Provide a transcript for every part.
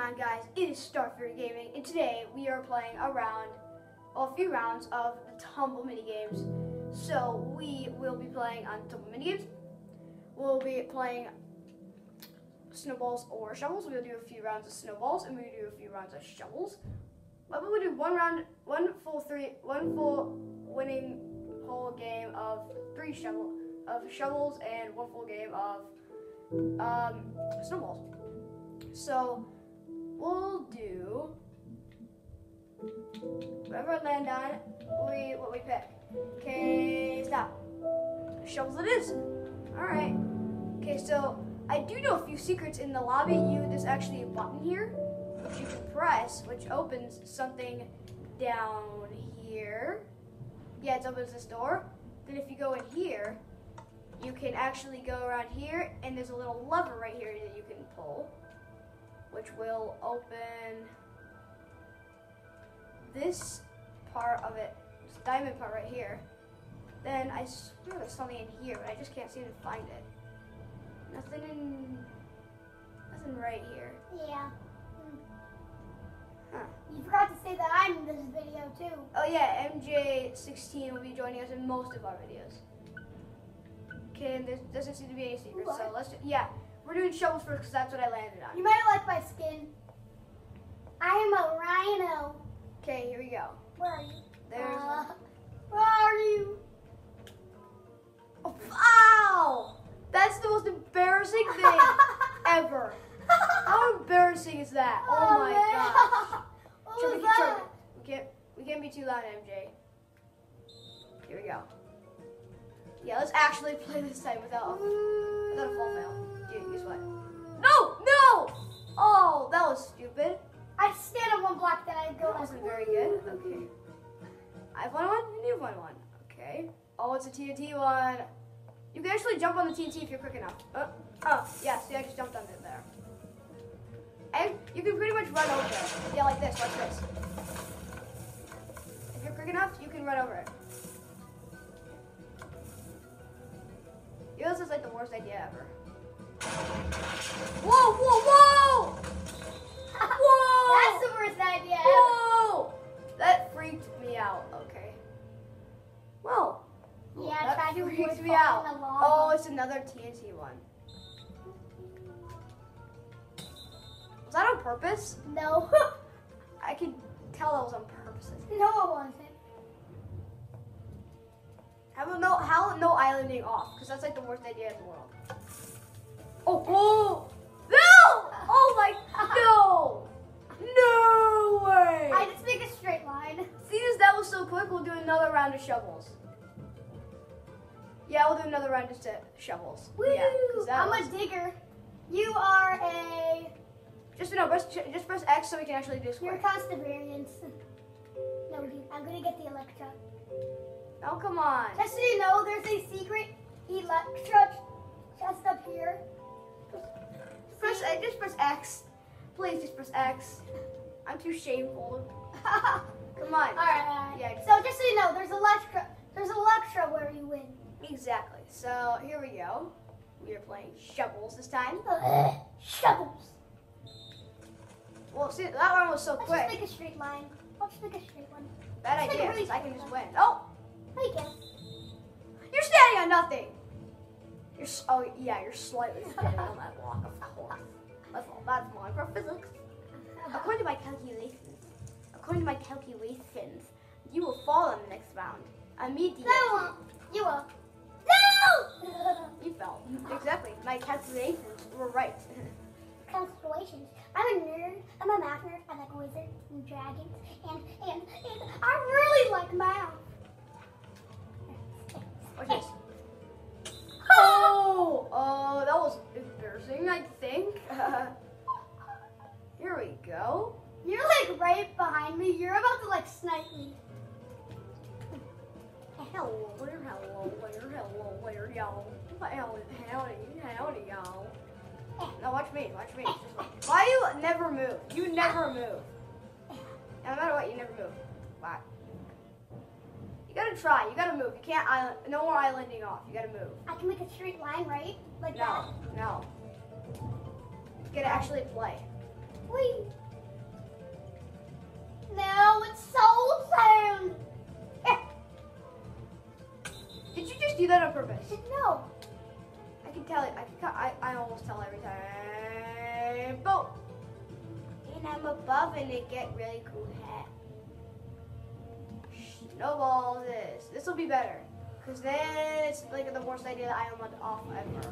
on, guys? It is Starfruit Gaming, and today we are playing a few rounds of the Tumble minigames. So we will be playing on Tumble minigames. We'll be playing snowballs or shovels. We'll do a few rounds of snowballs, and we'll do a few rounds of shovels. But we'll do one full winning whole game of shovels, and one full game of snowballs. So we'll do whatever I land on, what we pick. Okay, stop. Shovels it is. Alright. Okay, so I do know a few secrets in the lobby. There's actually a button here which you can press, which opens something down here. Yeah, it opens this door. Then if you go in here, you can actually go around here, and there's a little lever right here that you can pull, which will open this part of it, this diamond part right here. Then I swear there's something in here, but I just can't seem to find it. Nothing right here. Yeah. Huh. You forgot to say that I'm in this video too. Oh yeah, MJ16 will be joining us in most of our videos. Okay, and there doesn't seem to be any secrets, What? so we're doing shovels first because that's what I landed on. You might like my skin. I am a rhino. Okay, here we go. Where are you? There's Where are you? Oh, ow! That's the most embarrassing thing ever. How embarrassing is that? Oh my gosh. What was that? We can't be too loud, MJ. Here we go. Yeah, let's actually play this time without a fall fail. Dude, guess what? No! Oh, that was stupid. I stand on one block, then I go. That wasn't very good. Okay. I've won one, and you've won one. Okay. Oh, it's a TNT one. You can actually jump on the TNT if you're quick enough. Oh, yeah, see, I just jumped on it there. And you can pretty much run over it. Yeah, like this, watch this. If you're quick enough, you can run over it. You know, this is like the worst idea ever. Whoa, whoa, whoa! Whoa! That's the worst idea ever. Whoa! That freaked me out. Okay. Well. Yeah, that try to freaks avoid me out. falling along. Oh, it's another TNT one. Was that on purpose? No. I could tell that was on purpose. No, it wasn't. How no islanding off? Because that's like the worst idea in the world. Oh! No! Oh my! No! No way! I just make a straight line. Seeing as that was so quick, we'll do another round of shovels. Yeah, we'll do another round of shovels. Woo! Yeah, 'cause that I'm was... a digger. You are a... Just press X so we can actually do You're square. a constant variance. No, dude, I'm gonna get the Electra. Oh, come on. Just so you know, there's a secret Electra just up here. Just press X. Please just press X. I'm too shameful. Come on. Alright. Yeah. So just so you know, there's Electra where you win. Exactly. So here we go. We are playing shovels this time. Shovels. Well, see, that one was so Let's quick. just make a straight line. Let's make a straight one. Bad let's make idea, a really because I can straight just one. win. Oh! No, you can't. You're standing on nothing. You're slightly standing on that block, of course. That's all bad for Minecraft physics. According to my calculations, you will fall in the next round. Immediately. No, I won't. You will. No! You fell. Exactly. My calculations were right. Constellations. I'm a nerd. I'm a math nerd. I like wizards and dragons. And I really like math. Watch this. Oh, that was embarrassing, I think. Here we go. You're like right behind me. You're about to like snipe me. Hello there, y'all. Howdy, y'all. Now watch me. Why do you never move? You never move. No matter what, you never move. Why? You gotta try. You gotta move. You can't island. No more islanding off. You gotta move. I can make a straight line, right? Like that. No. You gotta actually play. Wait. No, it's soul sound. Did you just do that on purpose? No. I can tell it. I almost tell every time. Boom. And I'm above and it get really cool hat. Snowball this. This will be better. Because then it's like the worst idea that I am off ever.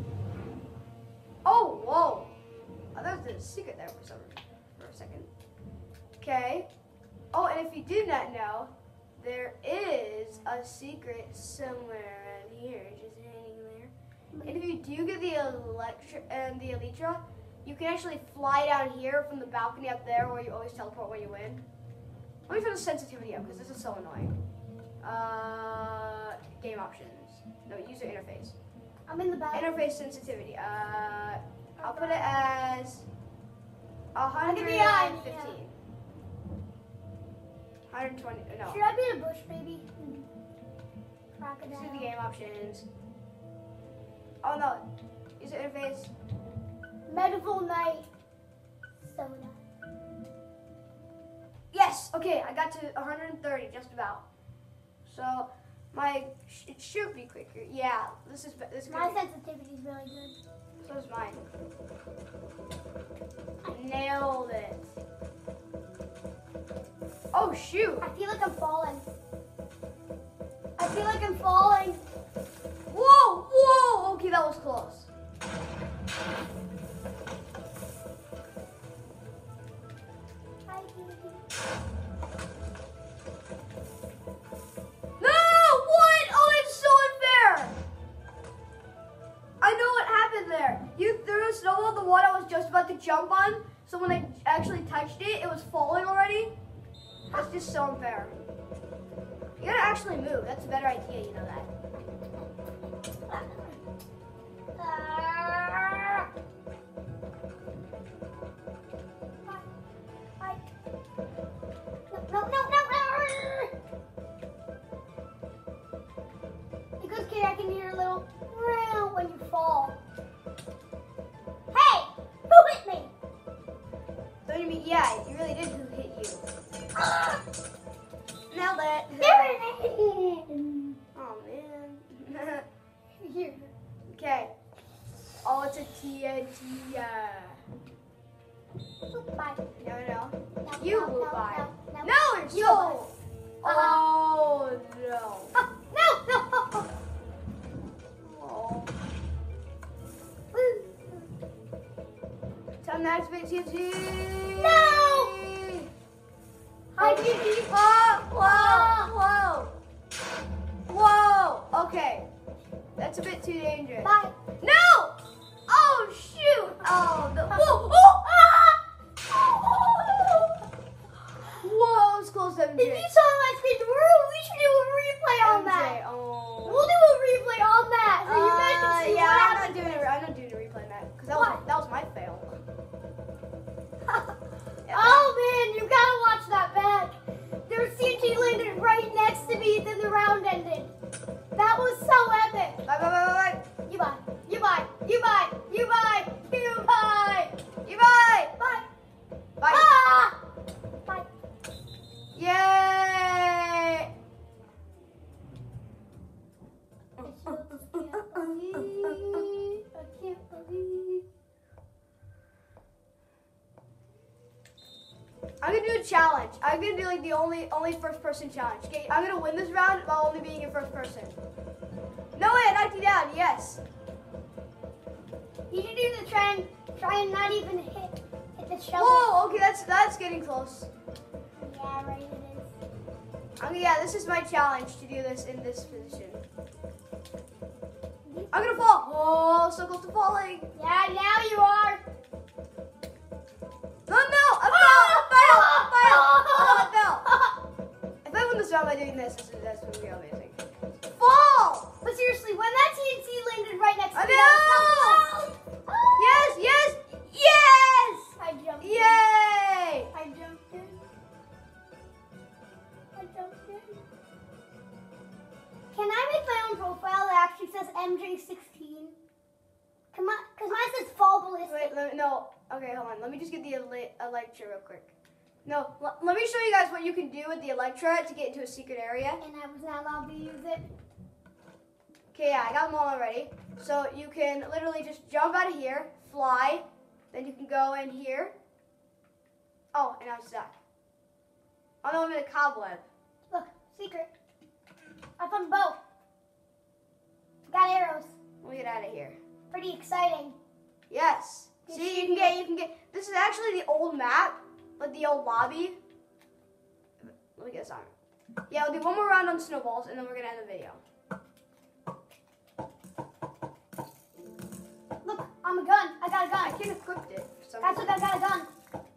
Oh, whoa. I thought there was a secret there for a second. Okay. Oh, and if you did not know, there is a secret somewhere around here, just hanging there. And if you do get the Elytra, you can actually fly down here from the balcony up there where you always teleport when you win. Let me turn the sensitivity up because this is so annoying. Game options. No, user interface. I'm in the back. Interface sensitivity. I'll put it as 115. 120. No. Should I be in a bush, baby? See the Crocodile. game options. Oh no. User interface. Medieval Night. Soda. Yes. Okay, I got to 130 just about. So it should be quicker. Yeah. This is My good. sensitivity is really good. So is mine. Nailed it. Oh shoot. I feel like I'm falling. I feel like I'm falling. Whoa, whoa. Okay, that was close. No! What? Oh, it's so unfair. I know what happened there. You threw a snowball at the one I was just about to jump on, so when I actually touched it, it was falling already. That's just so unfair. You gotta actually move. That's a better idea, you know that. No. Because, kid, I can hear a little when you fall. Hey! Who hit me? Don't you mean, yeah, you really did who hit you. Nailed it. Oh, man. Here. Okay. Oh, it's a TNT. Bye. No. No, You no, will no, buy. no, no. No, it's You so. buy. Oh, no. No. Oh. Time to activate TNT. No! Hi, Gigi. Whoa. Okay. That's a bit too dangerous. Bye. No! Oh, shoot. Oh, the. Whoa. Whoa, it was close, MJ. If you saw my screen, we should do a replay on that. Oh. We'll do a replay on that. So you guys can see yeah, what I'm happened. not doing a replay, Matt, because Why? that was my fail. Oh man, you gotta watch that back. There was CNT landed right next to me, then the round ended. That was so epic. Bye. You buy. Bye. Ah! Bye. Yay! I can't believe. I'm gonna do a challenge. I'm gonna do like the only first person challenge. Okay, I'm gonna win this round while only being in first person. No way, I knocked you down. Yes. You should do the try and not even hit the shovel. Whoa. Okay, that's getting close. Yeah, right. It is. Yeah, this is my challenge to do this in this position. I'm gonna fall. Oh, so close to falling. Yeah, now you are. No, I fell. If I win this round by doing this, that's gonna be amazing. Fall! But seriously, when that TNT landed right next to me, I know! Yes! I jumped in. Yay! I jumped in. Can I make my own profile that actually says MJ16? Come on, because mine says fall ballistic. Wait, no. Okay, hold on. Let me just get the Electra real quick. No, let me show you guys what you can do with the Electra to get into a secret area. And I was not allowed to use it. Okay, yeah, I got them all already. So you can literally just jump out of here, fly, then you can go in here. Oh, and I'm stuck. Oh no, I'm in a cobweb. Look, secret. I found a boat. Got arrows. Let me get out of here. Pretty exciting. Yes. See, you can get. This is actually the old map, like the old lobby. Let me get this on. Yeah, we'll do one more round on snowballs, and then we're gonna end the video. Look, I'm a gun. I got a I gun. can't equip it for some Guys, reason. look, I got a gun.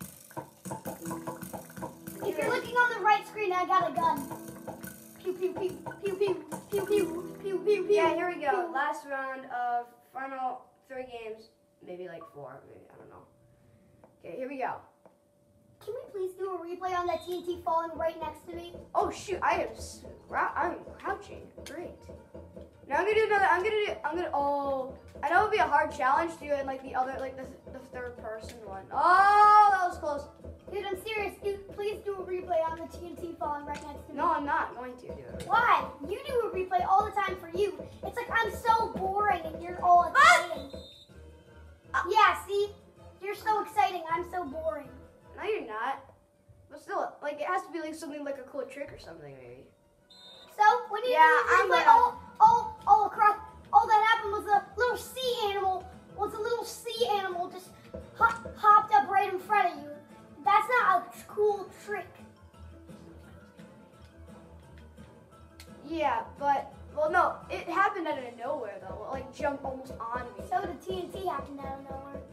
If you're looking on the right screen, I got a gun. Pew, pew, pew, pew, pew, pew, pew, pew, pew, pew. Yeah, here we go. pew. Last round of final 3 games. Maybe like 4, maybe, I don't know. Okay, here we go. Can we please do a replay on that TNT falling right next to me? Oh shoot, I'm crouching. Great. Now I'm gonna do another, oh, I know it would be a hard challenge to do it in like the other, like the third person one. Oh, that was close. Dude, I'm serious. Please do a replay on the TNT falling right next to me. No, I'm not going to do it. Why? You do a replay all the time for you. It's like I'm so boring and you're all exciting. Yeah, see? You're so exciting. I'm so boring. No, you're not. But still, like, it has to be like something like a cool trick or something, maybe. So, when you Yeah, do I'm a replay gonna- all across, all that happened was a little sea animal, just hopped up right in front of you. That's not a cool trick. Yeah, but, well, no, it happened out of nowhere, though. It, like, jumped almost on me. So the TNT happened out of nowhere.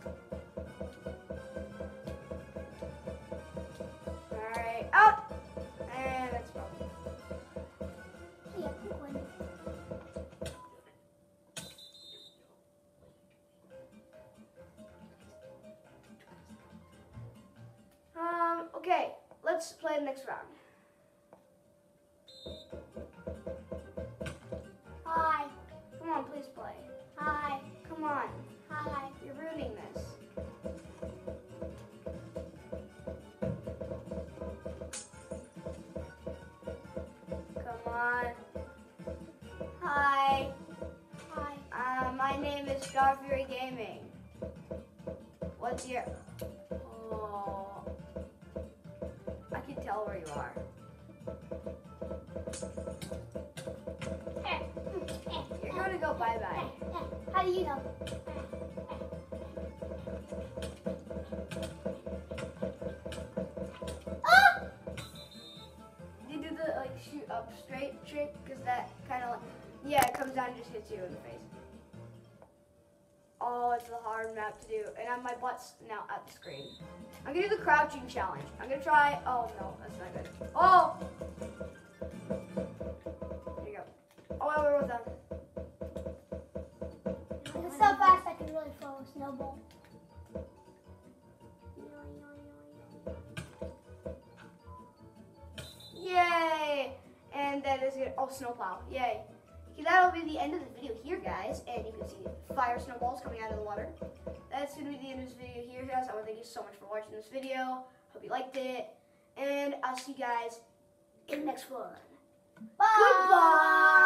Alright, out! And that's probably. Yeah, quick one. Okay, let's play the next round. Hi. Come on, please play. Hi. Come on. Hi. You're ruining this. Come on. Hi. Hi. My name is Star Fury Gaming. What's your... Oh... I can tell where you are. You're gonna go bye-bye. How do you know? Ah! You do the like shoot up straight trick because that kind of like, yeah, it comes down and just hits you in the face. Oh, it's a hard map to do, and my butt's now at the screen. I'm gonna do the crouching challenge. I'm gonna try. Oh no, that's not good. Oh, there you go. Oh, wait, we're done. It's so fast I can really throw a snowball. Yay! And that is good. Oh, snowplow. Yay. Okay, that'll be the end of the video here, guys. And you can see fire snowballs coming out of the water. That's going to be the end of this video here, guys. I want to thank you so much for watching this video. Hope you liked it. And I'll see you guys in the next one. Bye. Goodbye!